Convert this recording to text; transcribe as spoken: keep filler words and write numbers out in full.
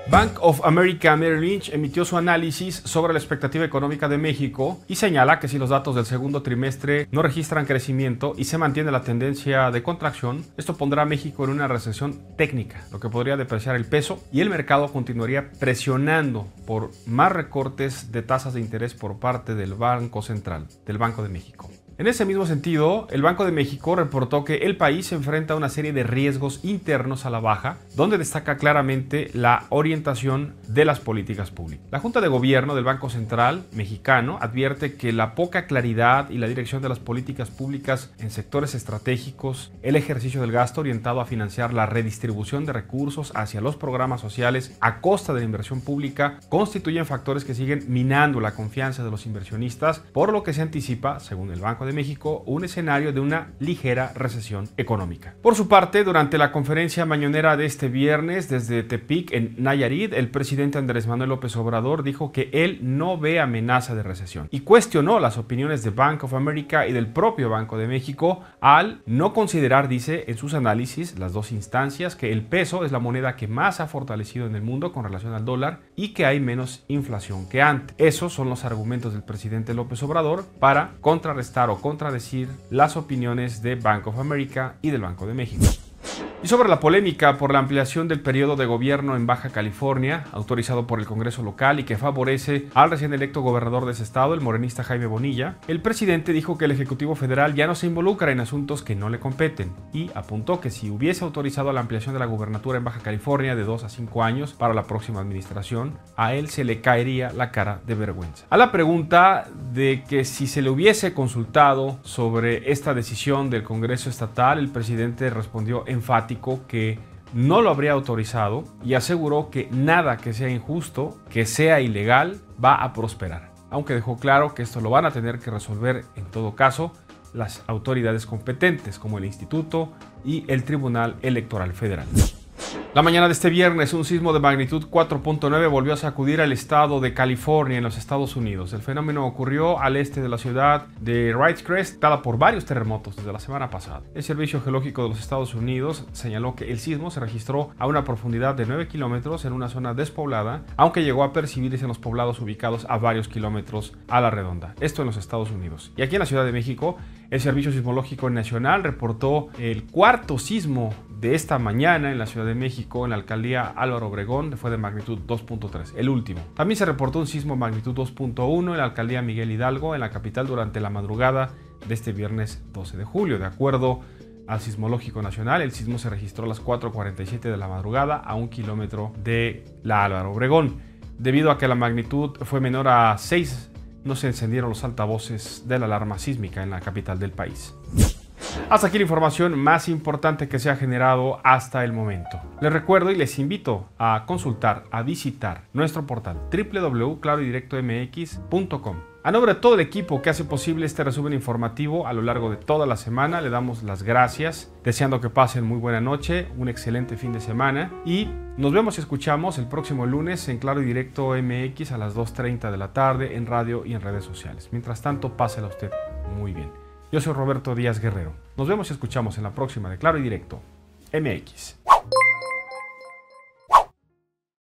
Bank of America Merrill Lynch emitió su análisis sobre la expectativa económica de México y señala que si los datos del segundo trimestre no registran crecimiento y se mantiene la tendencia de contracción, esto pondrá a México en una recesión técnica, lo que podría depreciar el peso y el mercado continuaría presionando por más recortes de tasas de interés por parte del Banco Central, del Banco de México. En ese mismo sentido, el Banco de México reportó que el país se enfrenta a una serie de riesgos internos a la baja, donde destaca claramente la orientación de las políticas públicas. La Junta de Gobierno del Banco Central mexicano advierte que la poca claridad y la dirección de las políticas públicas en sectores estratégicos, el ejercicio del gasto orientado a financiar la redistribución de recursos hacia los programas sociales a costa de la inversión pública, constituyen factores que siguen minando la confianza de los inversionistas, por lo que se anticipa, según el Banco de México, un escenario de una ligera recesión económica. Por su parte, durante la conferencia mañanera de este viernes desde Tepic, en Nayarit, el presidente Andrés Manuel López Obrador dijo que él no ve amenaza de recesión y cuestionó las opiniones de Bank of America y del propio Banco de México al no considerar, dice, en sus análisis, las dos instancias, que el peso es la moneda que más ha fortalecido en el mundo con relación al dólar y que hay menos inflación que antes. Esos son los argumentos del presidente López Obrador para contrarrestar o contradecir las opiniones de Bank of America y del Banco de México. Y sobre la polémica por la ampliación del periodo de gobierno en Baja California, autorizado por el Congreso local y que favorece al recién electo gobernador de ese estado, el morenista Jaime Bonilla, el presidente dijo que el Ejecutivo Federal ya no se involucra en asuntos que no le competen y apuntó que si hubiese autorizado la ampliación de la gubernatura en Baja California de dos a cinco años para la próxima administración, a él se le caería la cara de vergüenza. A la pregunta de que si se le hubiese consultado sobre esta decisión del Congreso estatal, el presidente respondió enfáticamente que no lo habría autorizado y aseguró que nada que sea injusto, que sea ilegal, va a prosperar. Aunque dejó claro que esto lo van a tener que resolver en todo caso las autoridades competentes como el Instituto y el Tribunal Electoral Federal. La mañana de este viernes, un sismo de magnitud cuatro punto nueve volvió a sacudir al estado de California en los Estados Unidos. El fenómeno ocurrió al este de la ciudad de Ridgecrest, dada por varios terremotos desde la semana pasada. El Servicio Geológico de los Estados Unidos señaló que el sismo se registró a una profundidad de nueve kilómetros en una zona despoblada, aunque llegó a percibirse en los poblados ubicados a varios kilómetros a la redonda. Esto en los Estados Unidos. Y aquí en la Ciudad de México, el Servicio Sismológico Nacional reportó el cuarto sismo de esta mañana en la Ciudad de México, en la alcaldía Álvaro Obregón, fue de magnitud dos punto tres, el último. También se reportó un sismo de magnitud dos punto uno en la alcaldía Miguel Hidalgo, en la capital, durante la madrugada de este viernes doce de julio. De acuerdo al Sismológico Nacional, el sismo se registró a las cuatro cuarenta y siete de la madrugada a un kilómetro de la Álvaro Obregón. Debido a que la magnitud fue menor a seis, no se encendieron los altavoces de la alarma sísmica en la capital del país. Hasta aquí la información más importante que se ha generado hasta el momento. Les recuerdo y les invito a consultar, a visitar nuestro portal doble u doble u doble u punto claro y directo m x punto com. A nombre de todo el equipo que hace posible este resumen informativo a lo largo de toda la semana, le damos las gracias, deseando que pasen muy buena noche, un excelente fin de semana y nos vemos y escuchamos el próximo lunes en Claro y Directo M X a las dos treinta de la tarde en radio y en redes sociales. Mientras tanto, pásela usted muy bien. Yo soy Roberto Díaz Guerrero. Nos vemos y escuchamos en la próxima de Claro y Directo M X.